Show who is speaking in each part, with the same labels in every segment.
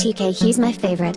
Speaker 1: TK, he's my favorite.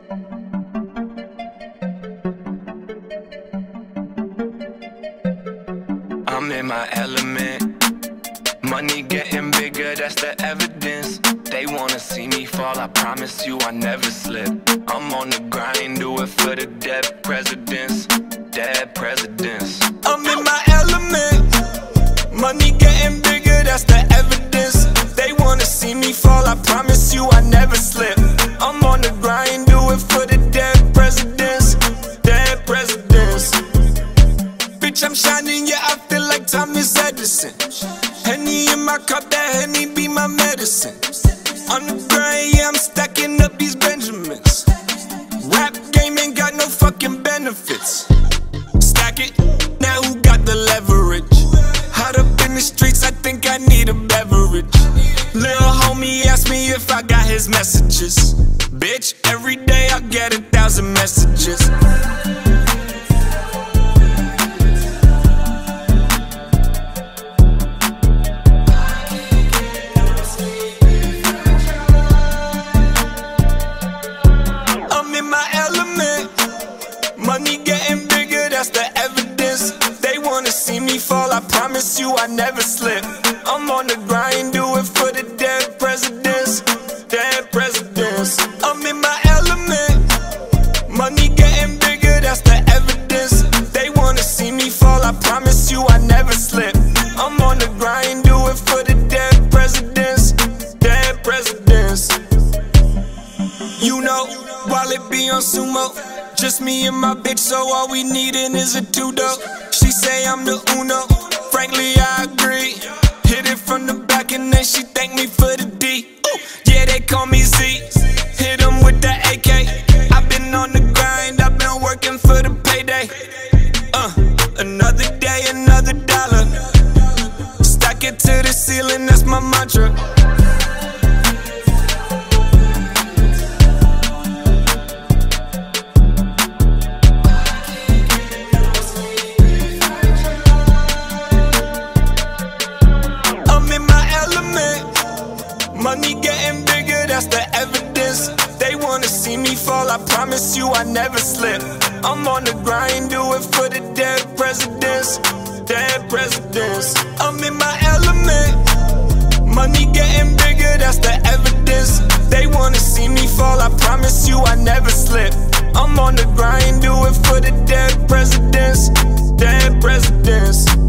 Speaker 2: I'm in my element. Money getting bigger, that's the evidence. They wanna see me fall, I promise you I never slip. I'm on the grind, do it for the dead presidents. Dead presidents. I'm in my element. Money getting bigger, that's the evidence. They wanna see me fall, I promise you I never slip. I'm on the grind, do it for the dead presidents. Dead presidents. Bitch, I'm shining, yeah, I feel like Thomas Edison. Henny in my cup, that Henny be my medicine. On the grind, yeah, I'm stacking up these Benjamins. Rap game ain't got no fucking benefits. Stack it, now who got the leverage? Hot up in the streets, I think I need a beverage. Lil' homie asked me if I got his messages. Bitch, every day I get 1,000 messages. Money getting bigger, that's the evidence. They wanna see me fall, I promise you I never slip. I'm on the grind, do it for the dead presidents. Dead presidents. I'm in my element. Money getting bigger, that's the evidence. They wanna see me fall, I promise you I never slip. I'm on the grind, do it for the dead presidents. Dead presidents. You know, while it be on sumo, just me and my bitch, so all we needin' is a two-dope. She say I'm the uno, frankly I agree. Hit it from the back and then she thank me for the D. Ooh, yeah, they call me Z. Hit 'em with the AK. I've been on the grind, I've been working for the payday. Another day, another dollar. Stack it to the ceiling, that's my mantra. Money getting bigger, that's the evidence. They wanna see me fall, I promise you I never slip. I'm on the grind, do it for the dead presidents. Dead presidents. I'm in my element. Money getting bigger, that's the evidence. They wanna see me fall, I promise you I never slip. I'm on the grind, do it for the dead presidents. Dead presidents.